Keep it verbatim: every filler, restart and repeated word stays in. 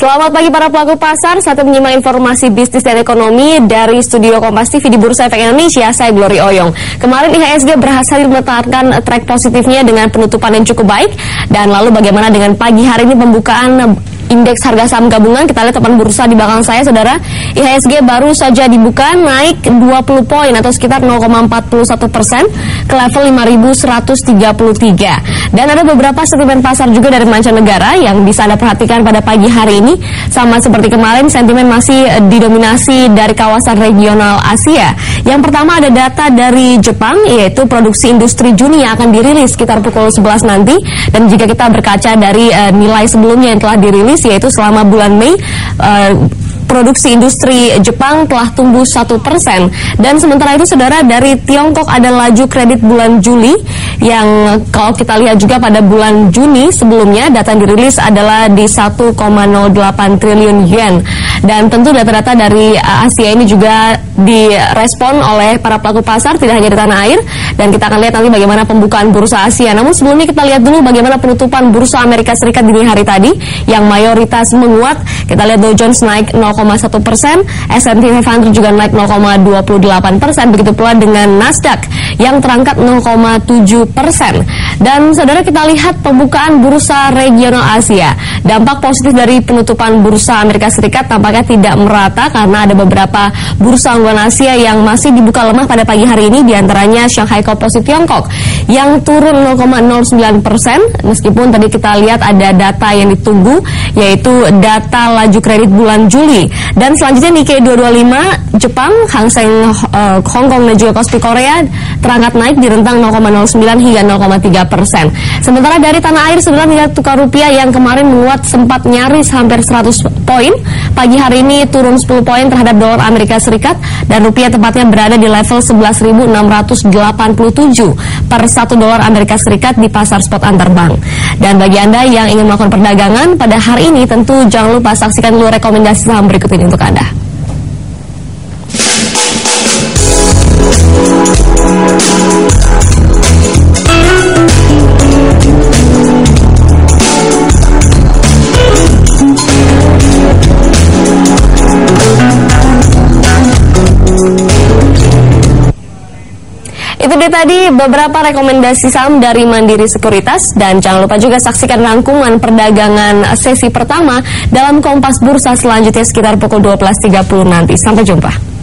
Selamat pagi para pelaku pasar, saatnya menyimak informasi bisnis dan ekonomi dari studio Kompas T V di Bursa Efek Indonesia. Saya Glory Oyong. Kemarin I H S G berhasil menetapkan track positifnya dengan penutupan yang cukup baik. Dan lalu bagaimana dengan pagi hari ini pembukaan indeks harga saham gabungan? Kita lihat teman bursa di belakang saya, saudara. I H S G baru saja dibuka naik dua puluh poin atau sekitar nol koma empat satu persen ke level lima ribu seratus tiga puluh tiga. Dan ada beberapa sentimen pasar juga dari mancanegara yang bisa Anda perhatikan pada pagi hari ini. Sama seperti kemarin, sentimen masih didominasi dari kawasan regional Asia. Yang pertama ada data dari Jepang, yaitu produksi industri Juni yang akan dirilis sekitar pukul sebelas nanti. Dan jika kita berkaca dari uh, nilai sebelumnya yang telah dirilis, yaitu selama bulan Mei, uh, produksi industri Jepang telah tumbuh satu persen. Dan sementara itu, saudara, dari Tiongkok ada laju kredit bulan Juli yang kalau kita lihat juga pada bulan Juni sebelumnya data yang dirilis adalah di satu koma nol delapan triliun yen. Dan tentu data-data dari Asia ini juga direspon oleh para pelaku pasar, tidak hanya di tanah air. Dan kita akan lihat nanti bagaimana pembukaan bursa Asia. Namun sebelumnya kita lihat dulu bagaimana penutupan bursa Amerika Serikat dini hari tadi yang mayoritas menguat. Kita lihat Dow Jones naik nol koma satu persen, S and P lima ratus juga naik nol koma dua delapan persen, begitu pula dengan Nasdaq yang terangkat nol koma tujuh persen. Dan saudara, kita lihat pembukaan bursa regional Asia. Dampak positif dari penutupan bursa Amerika Serikat tampaknya tidak merata karena ada beberapa bursa unggulan Asia yang masih dibuka lemah pada pagi hari ini, diantaranya Shanghai Composite Tiongkok yang turun nol koma nol sembilan persen, meskipun tadi kita lihat ada data yang ditunggu, yaitu data laju kredit bulan Juli. Dan selanjutnya Nikkei dua dua lima Jepang, Hang Seng uh, Hong Kong dan juga Kospi Korea terangkat naik di rentang nol koma nol sembilan hingga nol koma tiga persen. Sementara dari tanah air, sebenarnya nilai tukar rupiah yang kemarin menguat sempat nyaris hampir seratus poin. Pagi hari ini turun sepuluh poin terhadap dolar Amerika Serikat dan rupiah tepatnya berada di level sebelas ribu enam ratus delapan puluh tujuh per satu dolar Amerika Serikat di pasar spot antar bank. Dan bagi Anda yang ingin melakukan perdagangan pada hari ini, tentu jangan lupa saksikan dulu rekomendasi saham berikut ini untuk Anda. Itu dia tadi beberapa rekomendasi saham dari Mandiri Sekuritas, dan jangan lupa juga saksikan rangkuman perdagangan sesi pertama dalam Kompas Bursa selanjutnya sekitar pukul dua belas tiga puluh nanti. Sampai jumpa.